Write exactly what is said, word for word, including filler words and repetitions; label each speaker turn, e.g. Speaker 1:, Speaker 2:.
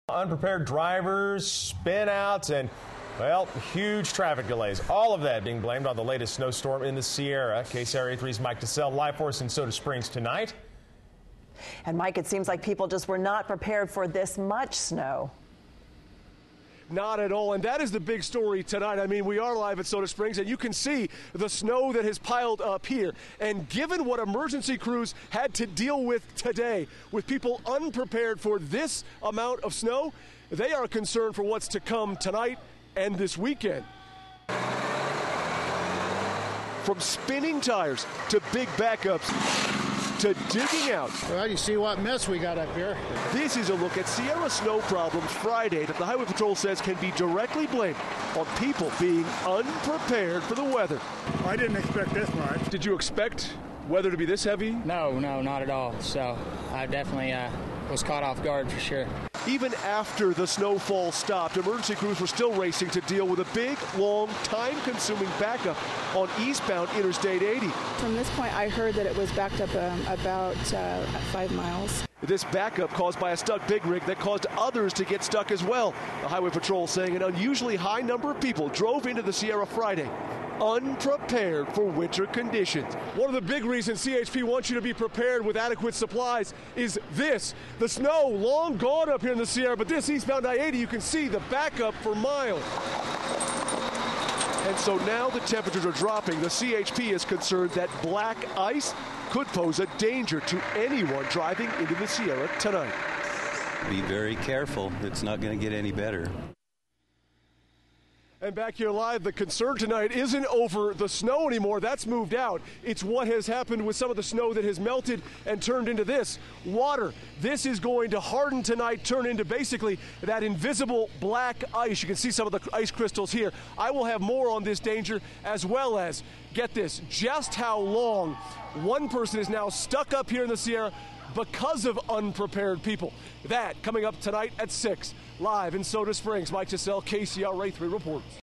Speaker 1: Unprepared drivers, spin outs, and, well, huge traffic delays. All of that being blamed on the latest snowstorm in the Sierra. K C R A three's Mike DeSalle live for us in Soda Springs tonight.
Speaker 2: And Mike, it seems like people just were not prepared for this much snow.
Speaker 3: Not at all, and that is the big story tonight. I mean, we are live at Soda Springs, and you can see the snow that has piled up here. And given what emergency crews had to deal with today, with people unprepared for this amount of snow, they are concerned for what's to come tonight and this weekend. From spinning tires to big backups to digging out.
Speaker 4: Well, you see what mess we got up here.
Speaker 3: This is a look at Sierra snow problems Friday that the Highway Patrol says can be directly blamed on people being unprepared for the weather.
Speaker 4: I didn't expect this much.
Speaker 3: Did you expect weather to be this heavy?
Speaker 5: No, no, not at all. So I definitely uh, was caught off guard for sure.
Speaker 3: Even after the snowfall stopped, emergency crews were still racing to deal with a big, long, time-consuming backup on eastbound Interstate eighty.
Speaker 6: From this point, I heard that it was backed up um, about uh, five miles.
Speaker 3: This backup caused by a stuck big rig that caused others to get stuck as well. The Highway Patrol saying an unusually high number of people drove into the Sierra Friday unprepared for winter conditions. One of the big reasons C H P wants you to be prepared with adequate supplies is this. The snow long gone up here in the Sierra, but this eastbound I eighty, you can see the backup for miles. And so now the temperatures are dropping. The C H P is concerned that black ice could pose a danger to anyone driving into the Sierra tonight.
Speaker 7: Be very careful. It's not going to get any better.
Speaker 3: And back here live, the concern tonight isn't over the snow anymore. That's moved out. It's what has happened with some of the snow that has melted and turned into this water. This is going to harden tonight, turn into basically that invisible black ice. You can see some of the ice crystals here. I will have more on this danger, as well as, get this, just how long one person is now stuck up here in the Sierra because of unprepared people. That coming up tonight at six, live in Soda Springs. Mike DeSalle, K C R A three reports.